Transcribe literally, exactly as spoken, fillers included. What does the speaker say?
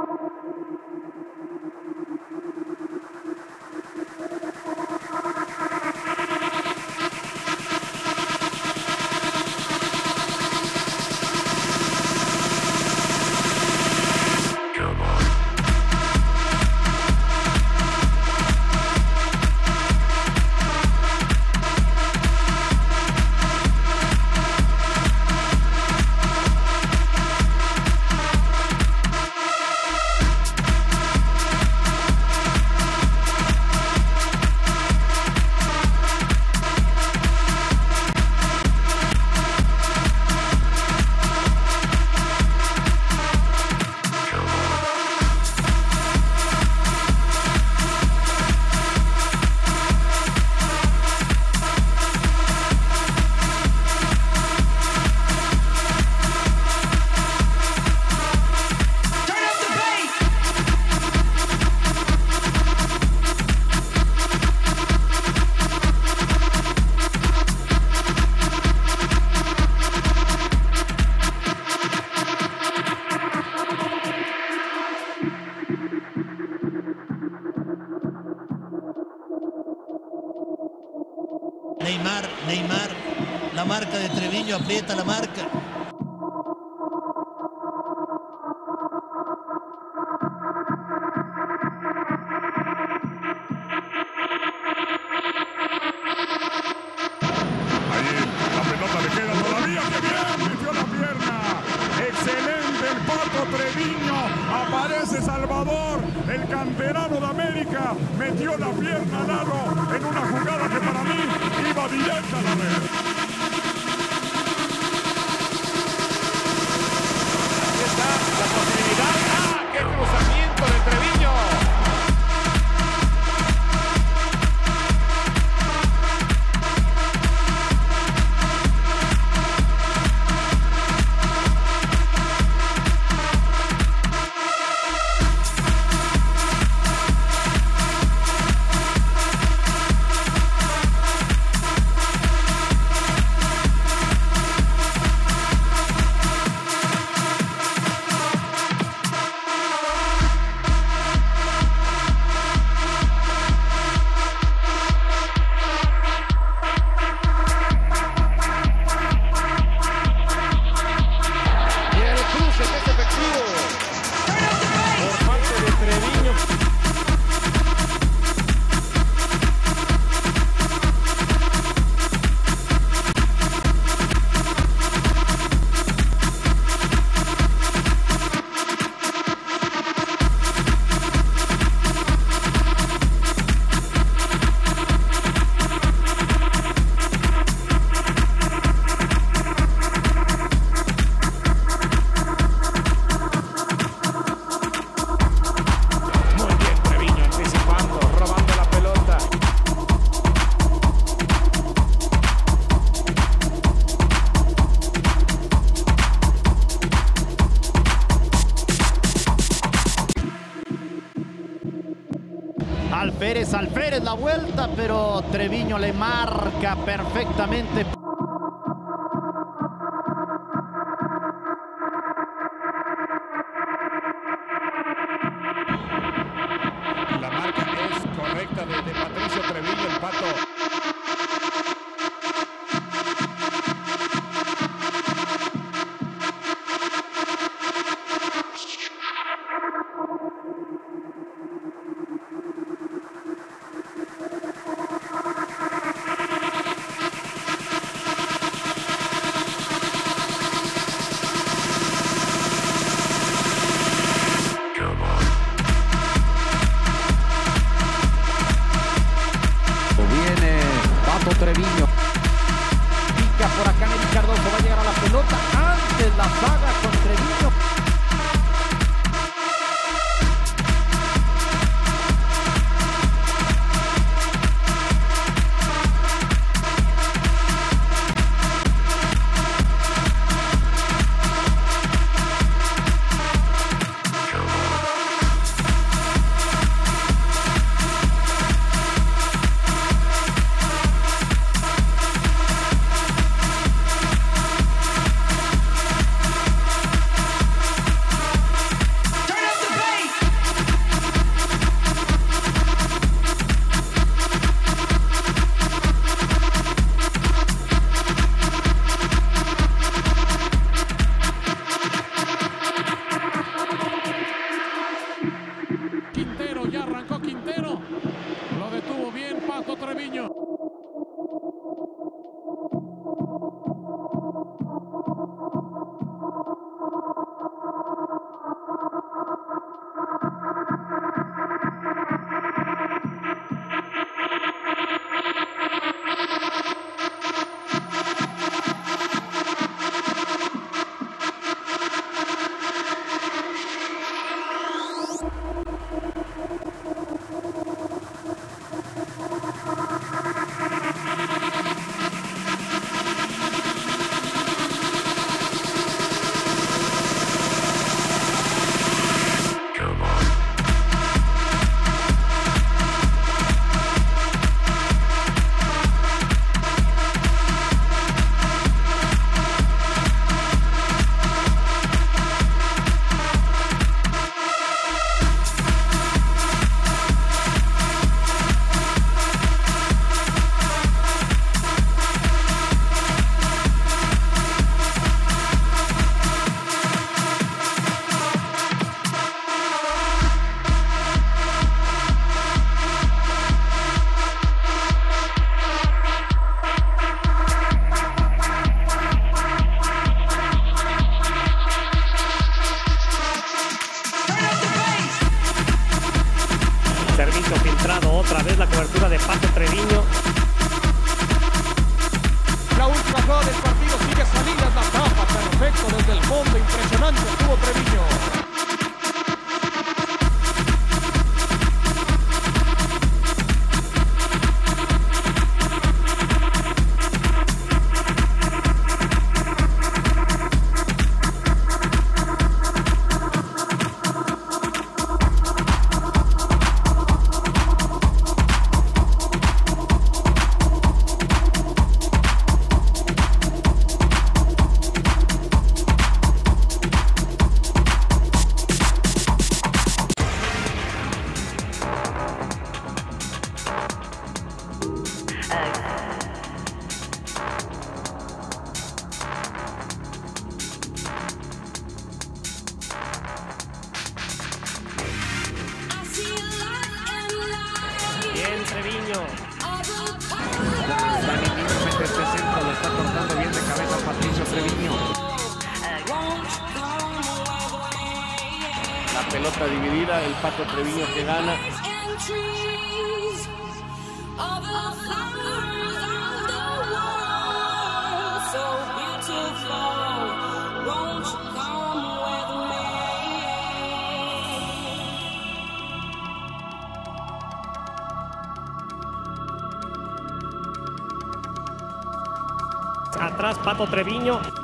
Neymar, Neymar, la marca de Treviño, aprieta la marca. Ahí la pelota le queda todavía, ¡qué bien! Metió la pierna. Excelente el Pato Treviño. Aparece Salvador, el canterano de América. Metió la pierna al aro en una jugada que para mí iba directa a la red. Aquí está la posibilidad. ¡Ah! ¡Qué cruzamiento de Treviño! Alférez, Alférez la vuelta, pero Treviño le marca perfectamente. La marca es correcta de, de Patricio Treviño, el Pato. Treviño pica por acá, Nelly Cardoso va a llegar a la pelota antes la saga con Treviño. Otra vez la cobertura de Pato Treviño. La última jugada del partido sigue Salinas, la tapa perfecto desde el fondo, impresionante estuvo Treviño. Bien, Treviño. Dani Lima mete este centro, lo está cortando bien de cabeza Patricio Treviño. La pelota dividida, el Pato Treviño que gana. Atrás Pato Treviño.